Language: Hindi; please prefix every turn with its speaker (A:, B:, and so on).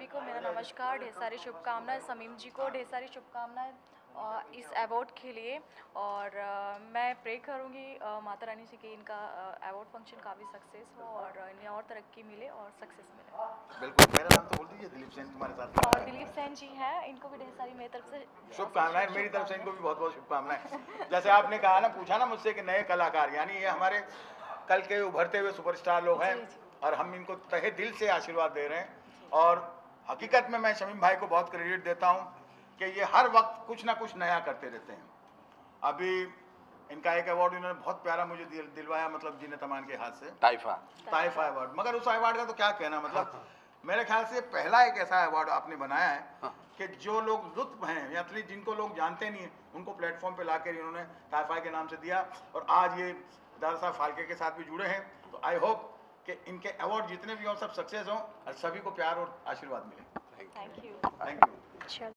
A: सभी को मेरा नमस्कार, ढेर सारी शुभकामनाएं। समीम जी को ढेर सारी शुभकामनाएं इस अवार्ड के लिए। और मैं प्रे करूँगी माता रानी से कि इनका अवार्ड फंक्शन काफ़ी सक्सेस हो और इन्हें और तरक्की मिले और सक्सेस मिले।
B: बिल्कुल, मेरा नाम तो बोल दीजिए, दिलीप सेन तुम्हारे साथ।
A: और दिलीप सेन जी हैं, इनको भी ढेर सारी मेरी तरफ से
B: शुभकामनाएं। मेरी तरफ से इनको भी बहुत बहुत शुभकामनाएं। जैसे आपने कहा ना, पूछा ना मुझसे कि नए कलाकार, यानी ये हमारे कल के उभरते हुए सुपरस्टार लोग हैं और हम इनको तहे दिल से आशीर्वाद दे रहे हैं। और हकीकत में मैं शमीम भाई को बहुत क्रेडिट देता हूं कि ये हर वक्त कुछ ना कुछ नया करते रहते हैं। अभी इनका एक अवार्ड इन्होंने बहुत प्यारा मुझे दिलवाया, मतलब जीनत अमान के हाथ से, ताइफा अवार्ड। मगर उस अवार्ड का तो क्या कहना, मतलब मेरे ख्याल से पहला एक ऐसा अवार्ड आपने बनाया है कि जो लोग लुत्फ हैं, या जिनको लोग जानते नहीं हैं, उनको प्लेटफॉर्म पे लाकर इन्होंने ताइफा के नाम से दिया। और आज ये दादा साहब फाल्के के साथ भी जुड़े हैं। तो आई होप कि इनके अवार्ड जितने भी हों सब सक्सेस हों और सभी को प्यार और आशीर्वाद मिले।
A: Thank you.
B: Thank you.